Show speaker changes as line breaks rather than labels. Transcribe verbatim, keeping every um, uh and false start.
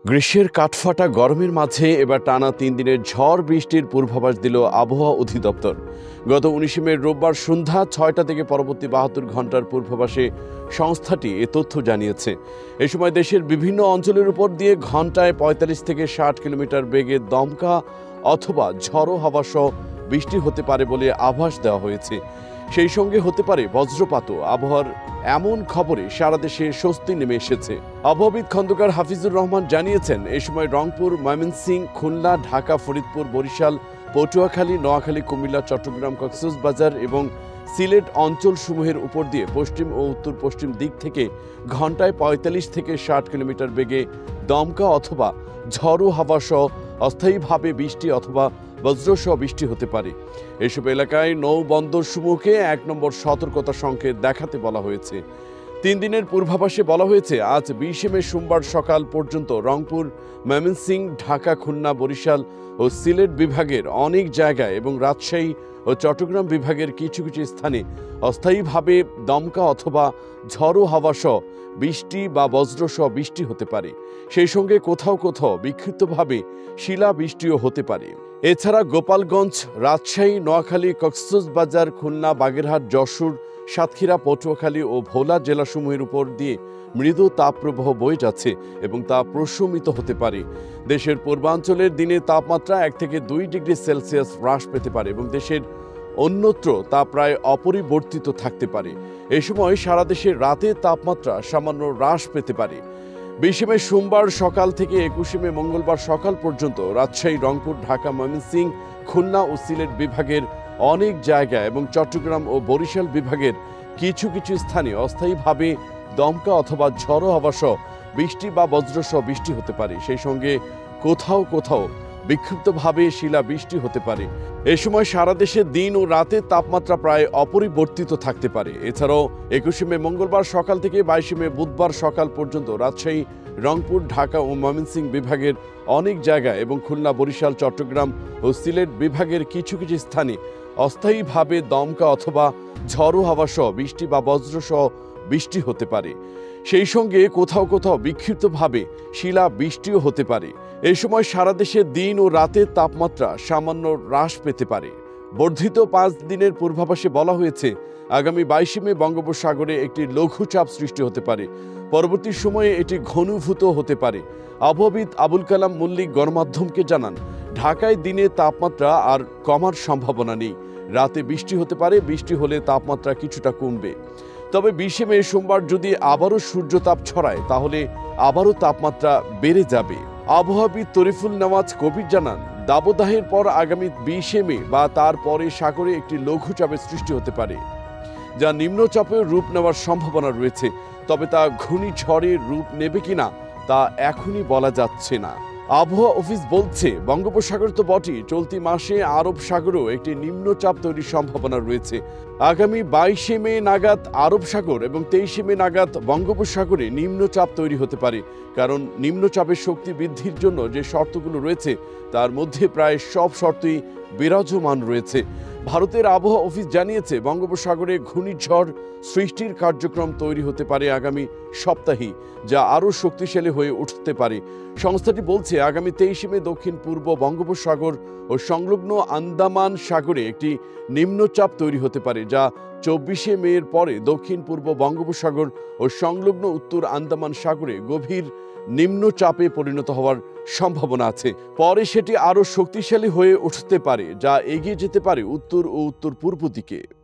গ্রীষ্মের কাঠফাটা গরমের মাঝে এবার টানা তিন দিনের ঝড় বৃষ্টির পূর্বাভাস দিল আবহাওয়া অধিদপ্তর। গত উনিশে মে রোববার সন্ধ্যা ছয়টা থেকে পরবর্তী বাহাত্তর ঘন্টার পূর্বাভাসে সংস্থাটি এ তথ্য জানিয়েছে। এ সময় দেশের বিভিন্ন অঞ্চলের উপর দিয়ে ঘন্টায় পঁয়তাল্লিশ থেকে ষাট কিলোমিটার বেগে দমকা অথবা ঝড়ো হাওয়া সহ বৃষ্টি হতে পারে বলে আভাস দেওয়া হয়েছে। সেই সঙ্গে হতে পারে বজ্রপাতও। আবহাওয়ার এমন খবরে সারা দেশে স্বস্তি নেমে এসেছে। আবহাওয়াবিদ খন্দকার হাফিজুর রহমান জানিয়েছেন, এ সময় রংপুর, ময়মনসিংহ, খুলনা, ঢাকা, ফরিদপুর, বরিশাল, পটুয়াখালী, নোয়াখালী, কুমিল্লা, চট্টগ্রাম, কক্সবাজার এবং সিলেট অঞ্চলসমূহের উপর দিয়ে পশ্চিম ও উত্তর পশ্চিম দিক থেকে ঘন্টায় পঁয়তাল্লিশ থেকে ষাট কিলোমিটার বেগে দমকা অথবা ঝড়ো হাওয়া সহ অস্থায়ীভাবে বৃষ্টি অথবা বজ্রসহ বৃষ্টি হতে পারে। এসব এলাকায় নৌ বন্দরসমূহকে এক নম্বর সতর্কতা সংকেত দেখাতে বলা হয়েছে। তিন দিনের পূর্বাভাসে বলা হয়েছে, আজ বিশে মে সোমবার সকাল পর্যন্ত রংপুর, ময়মনসিংহ, ঢাকা, খুলনা, বরিশাল ও সিলেট বিভাগের অনেক জায়গায় এবং রাজশাহী ও চট্টগ্রাম বিভাগের কিছু কিছু স্থানে অস্থায়ীভাবে দমকা অথবা ঝড়ো হাওয়া সহ বৃষ্টি বা বজ্রসহ বৃষ্টি হতে পারে। সেই সঙ্গে কোথাও কোথাও বিক্ষিপ্তভাবে শিলা বৃষ্টিও হতে পারে। এছাড়া গোপালগঞ্জ, রাজশাহী, নোয়াখালী, কক্সবাজার, খুলনা, বাগেরহাট, যশোর, সাতক্ষীরা, পটুয়াখালী ও ভোলা জেলাসমূহের উপর দিয়ে মৃদু তাপপ্রবাহ বয়ে যাচ্ছে এবং তা প্রশমিত হতে পারে। দেশের পূর্বাঞ্চলের দিনে তাপমাত্রা এক থেকে দুই ডিগ্রি সেলসিয়াস হ্রাস পেতে পারে এবং দেশের অন্যত্র তা প্রায় অপরিবর্তিত থাকতে পারে। এ সময় সারা দেশের রাতের তাপমাত্রা সামান্য হ্রাস পেতে পারে। বিশে মে সোমবার সকাল থেকে একুশে মে মঙ্গলবার সকাল পর্যন্ত রাজশাহী, রংপুর, ঢাকা, ময়মনসিংহ, খুলনা ও সিলেট বিভাগের অনেক জায়গা এবং চট্টগ্রাম ও বরিশাল বিভাগের কিছু কিছু স্থানে অস্থায়ীভাবে দমকা অথবা ঝড়ো হাওয়া সহ বৃষ্টি বা বজ্রসহ বৃষ্টি হতে পারে। সেই সঙ্গে কোথাও কোথাও বিক্ষিপ্তভাবে শিলা বৃষ্টি হতে পারে। এ সময় সারা দেশে দিন ও রাতের তাপমাত্রা প্রায় অপরিবর্তিত থাকতে পারে। এছাড়াও একুশে মে মঙ্গলবার সকাল থেকে বাইশে মে বুধবার সকাল পর্যন্ত রাজশাহী, রংপুর, ঢাকা ও ময়মনসিংহ বিভাগের অনেক জায়গা এবং খুলনা, বরিশাল, চট্টগ্রাম ও সিলেট বিভাগের কিছু কিছু স্থানে অস্থায়ীভাবে দমকা অথবা ঝড়ো হাওয়া সহ বৃষ্টি বা বজ্রসহ বৃষ্টি হতে পারে। সেই সঙ্গে কোথাও কোথাও বিক্ষিপ্তভাবে শিলা বৃষ্টিও হতে পারে। এই সময় সারা দেশে দিন ও রাতের তাপমাত্রা সামান্য হ্রাস পেতে পারে। বর্ধিত পাঁচ দিনের পূর্বাভাসে বলা হয়েছে, আগামী বাইশে মে বঙ্গোপসাগরে একটি লঘুচাপ সৃষ্টি হতে পারে। পরবর্তী সময়ে এটি ঘনীভূত হতে পারে। আবহাওয়াবিদ আবুল কালাম মল্লিক গণমাধ্যমকে জানান, ঢাকায় দিনে তাপমাত্রা আর কমার সম্ভাবনা নেই। রাতে বৃষ্টি হতে পারে। বৃষ্টি হলে তাপমাত্রা কিছুটা কমবে। তবে বিশে মে সোমবার যদি আবারও সূর্যতাপ ছড়ায় তাহলে আবারও তাপমাত্রা বেড়ে যাবে। আবহাওয়াবিদ তরিফুল নামাজ কবির জানান, দাবদাহের পর আগামী বিশে মে বা তার পরে সাগরে একটি লঘুচাপের সৃষ্টি হতে পারে, যা নিম্নচাপের রূপ নেওয়ার সম্ভাবনা রয়েছে। তবে তা ঘূর্ণিঝড়ের রূপ নেবে কিনা তা এখনই বলা যাচ্ছে না। আবহাওয়া অফিস বলছে, বঙ্গোপসাগর তো বটেই, চলতি মাসে আরব সাগরেও একটি নিম্নচাপ তৈরির সম্ভাবনা রয়েছে। আগামী বাইশে মে নাগাদ আরব সাগর এবং তেইশে মে নাগাদ বঙ্গোপসাগরে নিম্নচাপ তৈরি হতে পারে। কারণ নিম্নচাপের শক্তি বৃদ্ধির জন্য যে শর্তগুলো রয়েছে তার মধ্যে প্রায় সব শর্তই বিরাজমান রয়েছে। ভারতের আবহাওয়া অফিস জানিয়েছে, বঙ্গোপসাগরে ঘূর্ণিঝড় সৃষ্টির কার্যক্রম তৈরি হতে পারে আগামী সপ্তাহেই, যা আরও শক্তিশালী হয়ে উঠতে পারে। সংস্থাটি বলছে, আগামী তেইশে মে দক্ষিণ পূর্ব বঙ্গোপসাগর ও সংলগ্ন আন্দামান সাগরে একটি নিম্নচাপ তৈরি হতে পারে, যা চব্বিশে মে এর পরে দক্ষিণ পূর্ব বঙ্গোপসাগর ও সংলগ্ন উত্তর আন্দামান সাগরে গভীর নিম্নচাপে পরিণত হওয়ার সম্ভাবনা আছে। পরে সেটি আরও শক্তিশালী হয়ে উঠতে পারে, যা এগিয়ে যেতে পারে উত্তর ও উত্তর পূর্ব দিকে।